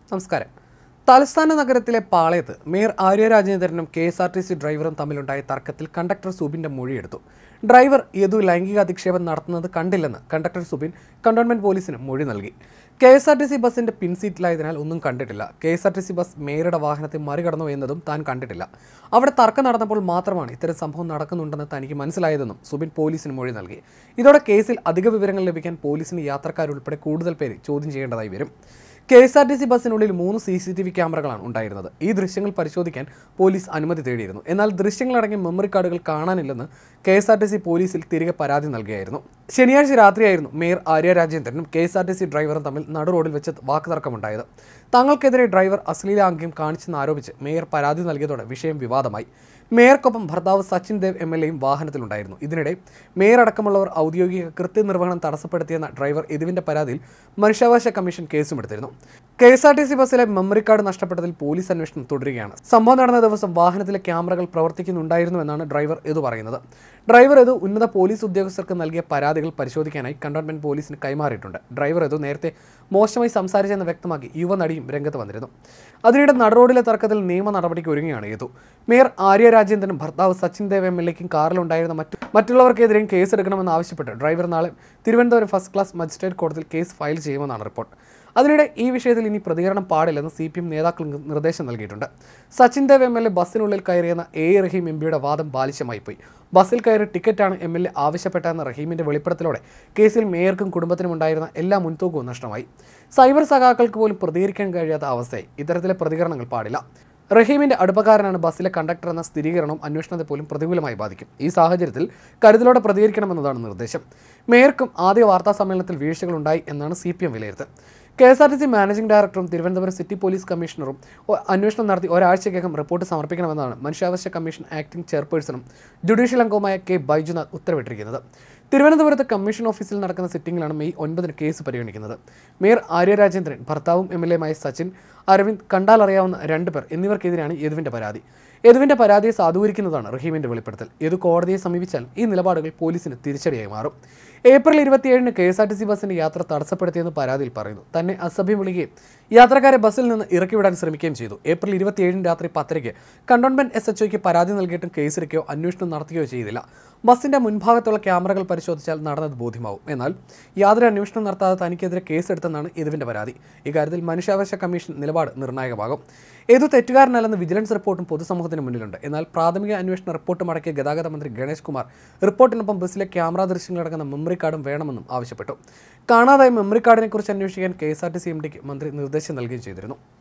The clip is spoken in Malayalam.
നമസ്കാരം. തലസ്ഥാന നഗരത്തിലെ പാളയത്ത് മേയർ ആര്യ രാജേന്ദ്രനും KSRTC ഡ്രൈവറും തമ്മിലുണ്ടായ തർക്കത്തിൽ കണ്ടക്ടർ സുബിന്റെ മൊഴിയെടുത്തു. ഡ്രൈവർ യദു ലൈംഗിക അധിക്ഷേപം നടത്തുന്നത് കണ്ടില്ലെന്ന് കണ്ടക്ടർ സുബിൻ കന്റോൺമെന്റ് പോലീസിന് മൊഴി നൽകി. KSRTC ബസിന്റെ പിൻസീറ്റിലായതിനാൽ ഒന്നും കണ്ടിട്ടില്ല. KSRTC ബസ് മേയറുടെ വാഹനത്തെ മറികടന്നു എന്നതും താൻ കണ്ടിട്ടില്ല. അവിടെ തർക്കം നടന്നപ്പോൾ മാത്രമാണ് ഇത്തരം സംഭവം നടക്കുന്നുണ്ടെന്ന് തനിക്ക് മനസ്സിലായതെന്നും സുബിൻ പോലീസിന് മൊഴി നൽകി. ഇതോടെ കേസിൽ അധിക വിവരങ്ങൾ ലഭിക്കാൻ പോലീസിന് യാത്രക്കാരുൾപ്പെടെ കൂടുതൽ പേരെ ചോദ്യം ചെയ്യേണ്ടതായി വരും. KSRTC ബസ്സിനുള്ളിൽ 3 CCTV ക്യാമറകളാണ് ഉണ്ടായിരുന്നത്. ഈ ദൃശ്യങ്ങൾ പരിശോധിക്കാൻ പോലീസ് അനുമതി തേടിയിരുന്നു. എന്നാൽ ദൃശ്യങ്ങളടങ്ങിയ മെമ്മറി കാർഡുകൾ കാണാനില്ലെന്ന് KSRTC പോലീസിൽ തിരികെ പരാതി നൽകിയായിരുന്നു. ശനിയാഴ്ച രാത്രിയായിരുന്നു മേയർ ആര്യ രാജേന്ദ്രനും KSRTC ഡ്രൈവറും തമ്മിൽ നടുറോഡിൽ വെച്ച് വാക്കുതർക്കമുണ്ടായത്. തങ്ങൾക്കെതിരെ ഡ്രൈവർ അശ്ലീലാംഗ്യം കാണിച്ചെന്ന് ആരോപിച്ച് മേയർ പരാതി നൽകിയതോടെ വിഷയം വിവാദമായി. മേയർക്കൊപ്പം ഭർത്താവ് സച്ചിൻ ദേവ് MLAയും വാഹനത്തിലുണ്ടായിരുന്നു. ഇതിനിടെ മേയർ അടക്കമുള്ളവർ ഔദ്യോഗിക കൃത്യനിർവഹണം തടസ്സപ്പെടുത്തിയെന്ന ഡ്രൈവർ യദുവിന്റെ പരാതിയിൽ മനുഷ്യാവകാശ കമ്മീഷൻ കേസുമെടുത്തിരുന്നു. KSRTC ബസ്സിലെ മെമ്മറി കാർഡ് നഷ്ടപ്പെട്ടതിൽ പോലീസ് അന്വേഷണം തുടരുകയാണ്. സംഭവം നടന്ന ദിവസം വാഹനത്തിലെ ക്യാമറകൾ പ്രവർത്തിക്കുന്നുണ്ടായിരുന്നുവെന്നാണ് ഡ്രൈവർ യദു പറയുന്നത്. ഡ്രൈവർ യദു ഉന്നത പോലീസ് ഉദ്യോഗസ്ഥർക്ക് നൽകിയ പരാതികൾ പരിശോധിക്കാനായി കന്റോൺമെന്റ് പോലീസിന് കൈമാറിയിട്ടുണ്ട്. ഡ്രൈവർ യദു നേരത്തെ മോശമായി സംസാരിച്ചെന്ന് വ്യക്തമാക്കി യുവനടിയും രംഗത്ത് വന്നിരുന്നു. അതിനിടെ നടുറോഡിലെ തർക്കത്തിൽ നിയമ നടപടിക്ക് ഒരുങ്ങുകയാണ് യദു. മേയർ ആര്യ രാജേന്ദ്രനും ഭർത്താവ് സച്ചിൻ ദേവ് MLAയ്ക്കും കാറിലുണ്ടായിരുന്ന മറ്റുള്ളവർക്കെതിരെയും കേസെടുക്കണമെന്നാവശ്യപ്പെട്ട് ഡ്രൈവർ നാളെ തിരുവനന്തപുരം ഫസ്റ്റ് ക്ലാസ് മജിസ്ട്രേറ്റ് കോടതിയിൽ കേസ് ഫയൽ ചെയ്യുമെന്നാണ് റിപ്പോർട്ട്. അതിനിടെ ഈ വിഷയത്തിൽ ഇനി പ്രതികരണം പാടില്ലെന്ന് CPM നേതാക്കൾക്ക് നിർദ്ദേശം നൽകിയിട്ടുണ്ട്. സച്ചിൻ ദേവ് MLA ബസ്സിനുള്ളിൽ കയറിയെന്ന റഹീം MPയുടെ വാദം ബാലിശമായി പോയി. ബസ്സിൽ കയറി ടിക്കറ്റാണ് MLA ആവശ്യപ്പെട്ടതെന്ന റഹീമിന്റെ വെളിപ്പെടുത്തലോടെ കേസിൽ മേയർക്കും കുടുംബത്തിനും ഉണ്ടായിരുന്ന എല്ലാ മുൻതൂക്കവും നഷ്ടമായി. സൈബർ സഖാക്കൾക്ക് പോലും പ്രതികരിക്കാൻ കഴിയാത്ത അവസ്ഥയായി. ഇത്തരത്തിലെ പ്രതികരണങ്ങൾ പാടില്ല. റഹീമിന്റെ അടുപ്പക്കാരനാണ് ബസ്സിലെ കണ്ടക്ടർ എന്ന സ്ഥിരീകരണവും അന്വേഷണത്തെ പോലും പ്രതികൂലമായി ബാധിക്കും. ഈ സാഹചര്യത്തിൽ കരുതലോടെ പ്രതികരിക്കണമെന്നതാണ് നിർദ്ദേശം. മേയർക്കും ആദ്യ വാർത്താ സമ്മേളനത്തിൽ വീഴ്ചകളുണ്ടായി എന്നാണ് CPM വിലയിരുത്തൽ. KSRTC മാനേജിംഗ് ഡയറക്ടറും തിരുവനന്തപുരം സിറ്റി പോലീസ് കമ്മീഷണറും അന്വേഷണം നടത്തി ഒരാഴ്ചയ്ക്കകം റിപ്പോർട്ട് സമർപ്പിക്കണമെന്നാണ് മനുഷ്യാവകാശ കമ്മീഷൻ ആക്ടിംഗ് ചെയർപേഴ്സണും ജുഡീഷ്യൽ അംഗവുമായ K. ബൈജുനാഥ് ഉത്തരവിട്ടിരിക്കുന്നത്. തിരുവനന്തപുരത്ത് കമ്മീഷൻ ഓഫീസിൽ നടക്കുന്ന സിറ്റിംഗിലാണ് മെയ് 9 കേസ് പരിഗണിക്കുന്നത്. മേയർ ആര്യ രാജേന്ദ്രൻ, ഭർത്താവും MLAയുമായ സച്ചിൻ, അരവിന്ദ്, കണ്ടാലറിയാവുന്ന 2 പേർ എന്നിവർക്കെതിരെയാണ് യദുവിന്റെ പരാതി. യദുവിന്റെ പരാതിയെ സാധൂകരിക്കുന്നതാണ് റഹീമിന്റെ വെളിപ്പെടുത്തൽ. യദു കോടതിയെ സമീപിച്ചാൽ ഈ നിലപാടുകൾ പോലീസിന് തിരിച്ചടിയായി മാറും. ഏപ്രിൽ 27-ന് KSRTC ബസ്സിന്റെ യാത്ര തടസ്സപ്പെടുത്തിയെന്ന് പരാതിയിൽ പറയുന്നു. തന്നെ അസഭ്യം വിളിക്കുകയും യാത്രക്കാരെ ബസ്സിൽ നിന്ന് ഇറക്കിവിടാൻ ശ്രമിക്കുകയും ചെയ്തു. ഏപ്രിൽ 27-ന് രാത്രി 10:00-ക്ക് കന്റോൺമെന്റ് SHOയ്ക്ക് പരാതി നൽകിയിട്ടും കേസെടുക്കുകയോ അന്വേഷണം നടത്തുകയോ ചെയ്തില്ല. ബസ്സിന്റെ മുൻഭാഗത്തുള്ള ക്യാമറകൾ പരിശോധിച്ചാൽ നടന്നത് ബോധ്യമാവും. എന്നാൽ യാതൊരു അന്വേഷണം നടത്താതെ തനിക്കെതിരെ കേസെടുത്തെന്നാണ് യദുവിന്റെ പരാതി. ഇക്കാര്യത്തിൽ മനുഷ്യാവകാശ കമ്മീഷൻ നിലപാട് നിർണായകമാകും. യദു തെറ്റുകാരനല്ലെന്ന് വിജിലൻസ് റിപ്പോർട്ടും പൊതുസമൂഹത്തിന് മുന്നിലുണ്ട്. എന്നാൽ പ്രാഥമിക അന്വേഷണ റിപ്പോർട്ട് മടക്കിയ ഗതാഗത മന്ത്രി ഗണേഷ് കുമാർ റിപ്പോർട്ടിനൊപ്പം ബസ്സിലെ ക്യാമറ ദൃശ്യങ്ങളടങ്ങുന്ന മെമ്മറി കാർഡും വേണമെന്നും ആവശ്യപ്പെട്ടു. കാണാതായ മെമ്മറി കാർഡിനെക്കുറിച്ച് അന്വേഷിക്കാൻ KSRTC MDക്ക് മന്ത്രി നിർദ്ദേശം നൽകുകയും ചെയ്തിരുന്നു.